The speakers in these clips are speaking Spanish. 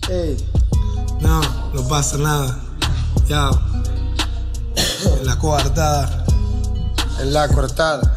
Ey. No, no pasa nada. Ya. En la coartada. En la cortada.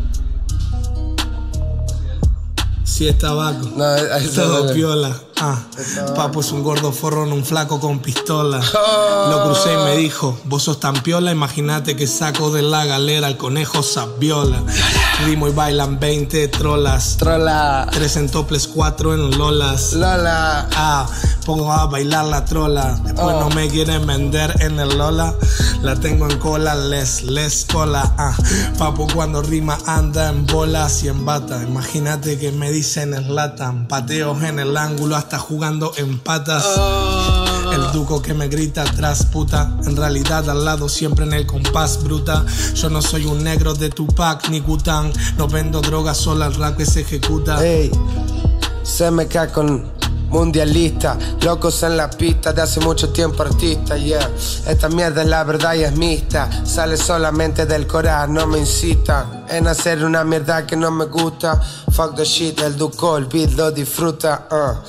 Si es tabaco. No, ahí está. Todo piola. Papo es un gordo forrón, un flaco con pistola. Lo crucé y me dijo, vos sos tan piola, imagínate que saco de la galera el conejo Sabiola. Rimo y bailan 20 trolas. Trola. 3 en toples, 4 en lolas. Lola. Pongo a bailar la trola. Después no me quieren vender en el Lola. La tengo en cola, les cola. Papo cuando rima anda en bolas y en bata. Imagínate que me dicen Zlatan. Pateos en el ángulo hasta jugando en patas. El duco que me grita atrás, puta. En realidad al lado siempre en el compás, bruta. Yo no soy un negro de Tupac ni Gután. No vendo droga, solo al rap que se ejecuta. Ey, se me cae con mundialista, locos en la pista, de hace mucho tiempo artista, yeah. Esta mierda es la verdad y es mixta. Sale solamente del corazón, no me incita en hacer una mierda que no me gusta. Fuck the shit, el duco, el beat lo disfruta.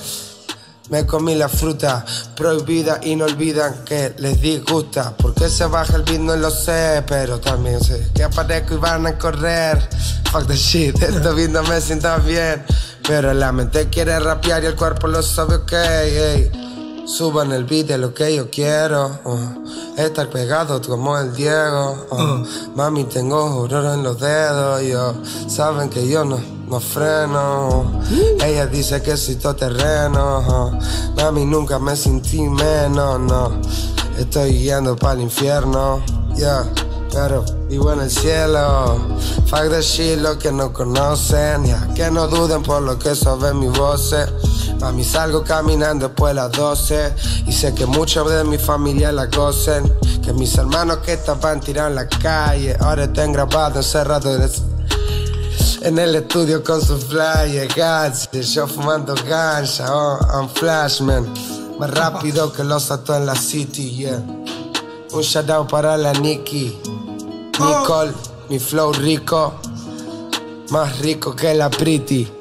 Me comí la fruta prohibida y no olvidan que les disgusta. ¿Por qué se baja el beat? No lo sé, pero también sé que aparezco y van a correr. Fuck the shit, este beat no me sienta bien, pero la mente quiere rapear y el cuerpo lo sabe, ok, ey. Suban el beat de lo que yo quiero, estar pegado como el Diego, Mami, tengo oro en los dedos, yo. Saben que yo no freno, Ella dice que soy todoterreno, Mami, nunca me sentí menos, no. Estoy guiando para el infierno, yeah. Pero vivo en el cielo. Fuck the shit, lo que no conocen, yeah. Que no duden por lo que saben mis voces. Mami, salgo caminando después de las 12 y sé que muchos de mi familia la gocen. Que mis hermanos que estaban tirados en la calle ahora están grabados encerrados en el estudio con su flyer. Yo fumando gancha, I'm flashman. Más rápido que los atos en la city, yeah. Un shout out para la Nicki Nicole, mi flow rico, más rico que la Pretty.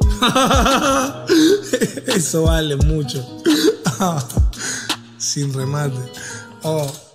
Eso vale mucho. Sin remate.